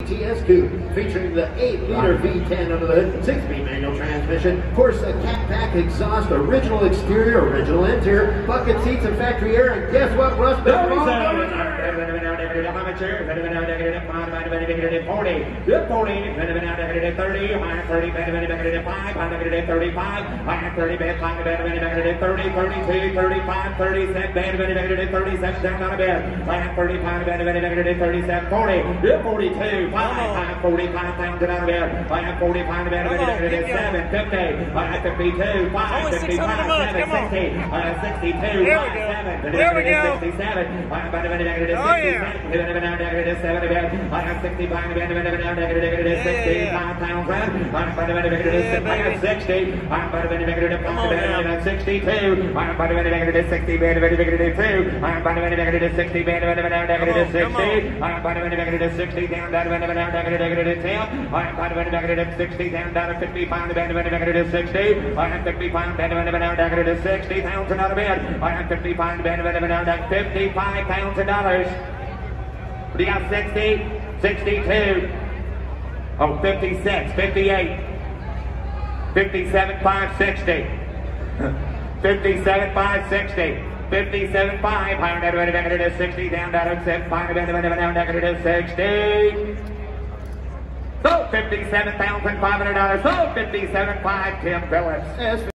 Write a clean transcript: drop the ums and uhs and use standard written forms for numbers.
GTS2 featuring the 8-liter V10 under the hood, 6-speed manual transmission, of course a cat pack exhaust, original exterior, original interior, bucket seats and factory air, and guess what, Russ? What do you got? 60, 62, oh, 56, 58, 57, 5, 60, 57, 5, 60, 57, 5, 60, down, down, 7, 5, down, 60. So $57,500. So $57,500, Tim Phillips.